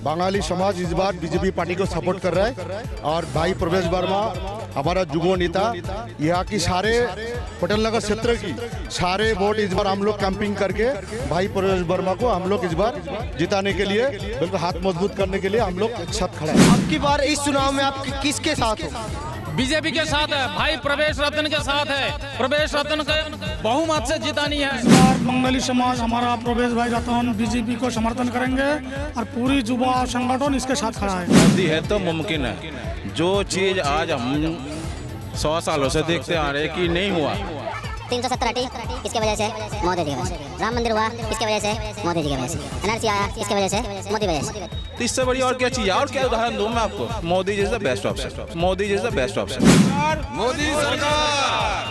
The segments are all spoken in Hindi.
बंगाली समाज इस बार बीजेपी पार्टी को सपोर्ट कर रहा है और भाई प्रवेश वर्मा हमारा युवा नेता, यहाँ की सारे पटेल नगर क्षेत्र की सारे वोट इस बार हम लोग कैंपिंग करके भाई प्रवेश वर्मा को हम लोग इस बार जिताने के लिए बिल्कुल हाथ मजबूत करने के लिए हम लोग एक साथ खड़े हैं। अब की बार इस चुनाव में आप किसके साथ हो? बीजेपी के साथ है, भाई प्रवेश रतन के साथ है। प्रवेश रतन के बहुमत से जितानी है। इस बार बंगाली समाज हमारा प्रवेश भाई रतन बीजेपी को समर्थन करेंगे और पूरी युवा संगठन इसके साथ खड़ा है। मोदी है तो मुमकिन है। जो चीज आज हम 100 सालों से देखते आ रहे कि नहीं हुआ। 370 किसके वजह से? मोदी जी की वजह से। राम मंदिर हुआ किसके वजह से? मोदी जी की वजह से। एनआरसी आया किसके वजह से? मोदी वजह से। तो इससे बड़ी और क्या चाहिए? और क्या उदाहरण दूं मैं आपको? Modi ji is the best option. Modi ji is the best option. Modi सरकार।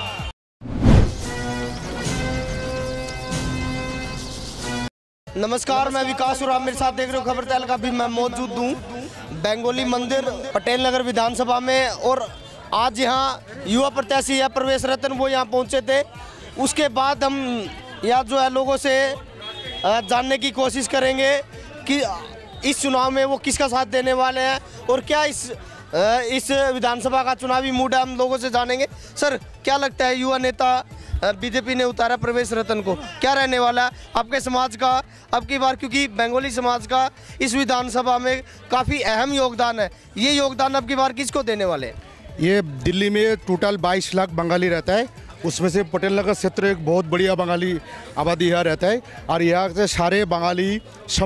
नमस्कार, मैं विकास और आप मेरे साथ देख रहे हो खबर तहल का। भी मैं मौजूद हूँ बेंगोली मंदिर पटेल नगर विधानसभा में और आज यहाँ युवा प्रत्याशी है प्रवेश रतन, वो यहाँ पहुँचे थे। उसके बाद हम यहाँ जो है लोगों से जानने की कोशिश करेंगे कि इस चुनाव में वो किसका साथ देने वाले हैं और क्या इस विधानसभा का चुनावी मूड है, हम लोगों से जानेंगे। सर, क्या लगता है युवा नेता बीजेपी ने उतारा प्रवेश रतन को, क्या रहने वाला है आपके समाज का अब की बार? क्योंकि बेंगोली समाज का इस विधानसभा में काफ़ी अहम योगदान है। ये योगदान अब की बार किसको देने वाले हैं? ये दिल्ली में टोटल 22 लाख बंगाली रहता है, उसमें से पटेल नगर क्षेत्र एक बहुत बढ़िया बंगाली आबादी यहाँ रहता है और यहाँ से सारे बंगाली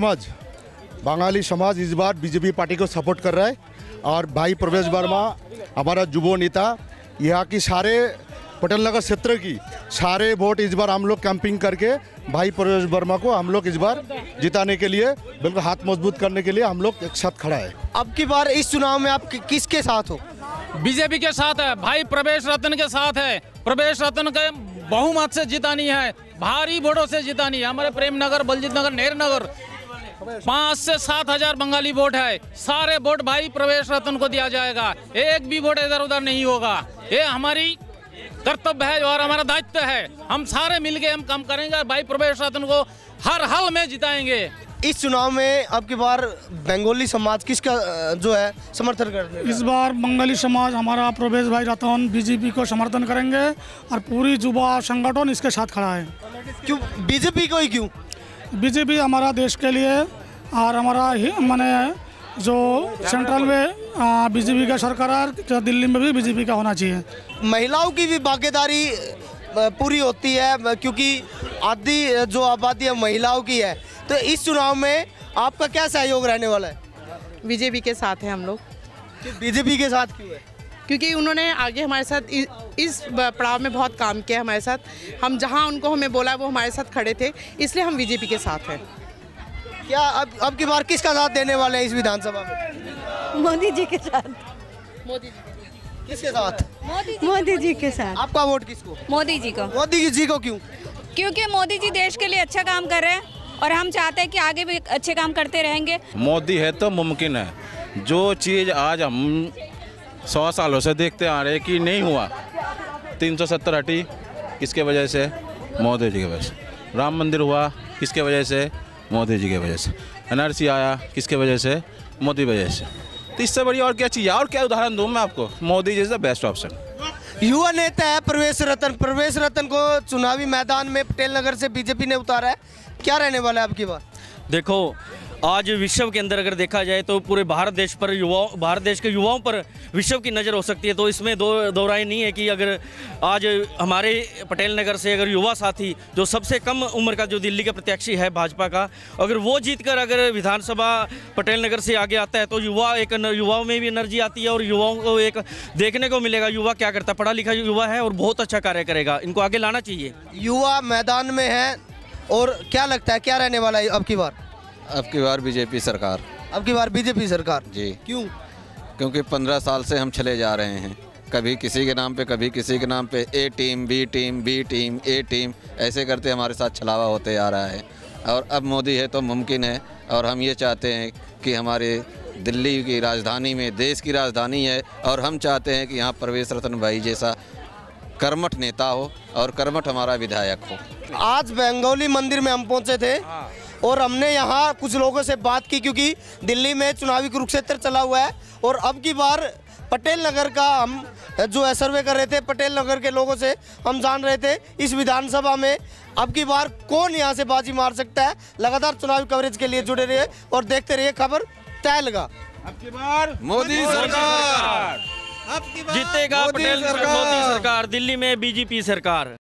समाज इस बार बीजेपी पार्टी को सपोर्ट कर रहा है और भाई प्रवेश वर्मा हमारा युवा नेता, यहाँ की सारे पटेल नगर क्षेत्र की सारे वोट इस बार हम लोग कैंपिंग करके भाई प्रवेश वर्मा को हम लोग इस बार जिताने के लिए बिल्कुल हाथ मजबूत करने के लिए हम लोग एक साथ खड़ा है। अब की बार इस चुनाव में आप किसके साथ हो? बीजेपी के साथ है, भाई प्रवेश रतन के साथ है। प्रवेश रतन के बहुमत से जितानी है, भारी वोटों से जितानी है। हमारे प्रेम नगर, बलजीत नगर, नेहरू नगर 5 से 7 हजार बंगाली वोट है। सारे वोट भाई प्रवेश रतन को दिया जाएगा, एक भी वोट इधर उधर नहीं होगा। ये हमारी कर्तव्य है और हमारा दायित्व है। हम सारे मिलके हम काम करेंगे और भाई प्रवेश रतन को हर हाल में जिताएंगे। इस चुनाव में अब की बार बेंगोली समाज किसका जो है समर्थन करते हैं? इस बार बंगाली समाज हमारा प्रवेश भाई रतन बीजेपी को समर्थन करेंगे और पूरी युवा संगठन इसके साथ खड़ा है। क्यों बीजेपी को ही क्यों? बीजेपी हमारा देश के लिए और हमारा माने जो सेंट्रल में बीजेपी का सरकार है, दिल्ली में भी बीजेपी का होना चाहिए। महिलाओं की भी भागीदारी पूरी होती है क्योंकि आधी जो आबादी है महिलाओं की है, तो इस चुनाव में आपका क्या सहयोग रहने वाला है? बीजेपी के साथ है हम लोग। बीजेपी के साथ क्यों है? क्योंकि उन्होंने आगे हमारे साथ इस पड़ाव में बहुत काम किया हमारे साथ। हम जहां उनको हमें बोला वो हमारे साथ खड़े थे, इसलिए हम बीजेपी के साथ हैं। क्या अब की बार किसका साथ देने वाले हैं इस विधानसभा में? मोदी जी के साथ। मोदी जी किसके साथ? मोदी जी के साथ। आपका वोट किसको? मोदी जी को। मोदी जी को क्यों? क्योंकि मोदी जी देश के लिए अच्छा काम कर रहे हैं और हम चाहते हैं कि आगे भी अच्छे काम करते रहेंगे। मोदी है तो मुमकिन है। जो चीज आज हम 100 सालों से देखते आ रहे कि नहीं हुआ। 370 किसके वजह से? मोदी जी की वजह से। राम मंदिर हुआ किसके वजह से? मोदी जी की वजह से। एनआरसी आया किसके वजह से? मोदी वजह से। तो इससे बड़ी और क्या चाहिए? और क्या उदाहरण दूं मैं आपको? Modi ji is the best option. युवा नेता है प्रवेश रतन। प्रवेश रतन को चुनावी मैदान में पटेल नगर से बीजेपी ने उतारा है, क्या रहने वाला है आपकी बात? देखो, आज विश्व के अंदर अगर देखा जाए तो पूरे भारत देश के युवाओं पर विश्व की नज़र हो सकती है। तो इसमें दो राय नहीं है कि अगर आज हमारे पटेल नगर से अगर युवा साथी जो सबसे कम उम्र का जो दिल्ली का प्रत्याशी है भाजपा का, अगर वो जीतकर अगर विधानसभा पटेल नगर से आगे आता है तो युवाओं में भी एनर्जी आती है और युवाओं को एक देखने को मिलेगा युवा क्या करता है। पढ़ा लिखा युवा है और बहुत अच्छा कार्य करेगा, इनको आगे लाना चाहिए। युवा मैदान में है और क्या लगता है क्या रहने वाला है अब की बार? अब की बार बीजेपी सरकार। अब की बार बीजेपी सरकार जी। क्यों? क्योंकि 15 साल से हम चले जा रहे हैं, कभी किसी के नाम पे कभी किसी के नाम पे, A team B team B team A team, ऐसे करते हमारे साथ छलावा होते आ रहा है। और अब मोदी है तो मुमकिन है और हम ये चाहते हैं कि हमारे दिल्ली की राजधानी में देश की राजधानी है और हम चाहते हैं कि यहाँ प्रवेश रतन भाई जैसा कर्मठ नेता हो और कर्मठ हमारा विधायक हो। आज बेंगोली मंदिर में हम पहुँचे थे और हमने यहाँ कुछ लोगों से बात की, क्योंकि दिल्ली में चुनावी कुरुक्षेत्र चला हुआ है और अब की बार पटेल नगर का हम जो है सर्वे कर रहे थे, पटेल नगर के लोगों से हम जान रहे थे इस विधानसभा में अब की बार कौन यहाँ से बाजी मार सकता है। लगातार चुनावी कवरेज के लिए जुड़े रहिए और देखते रहिए खबर तहलगा। अब की बार मोदी सरकार, जीतेगा पटेल मोदी सरकार, दिल्ली में बीजेपी सरकार।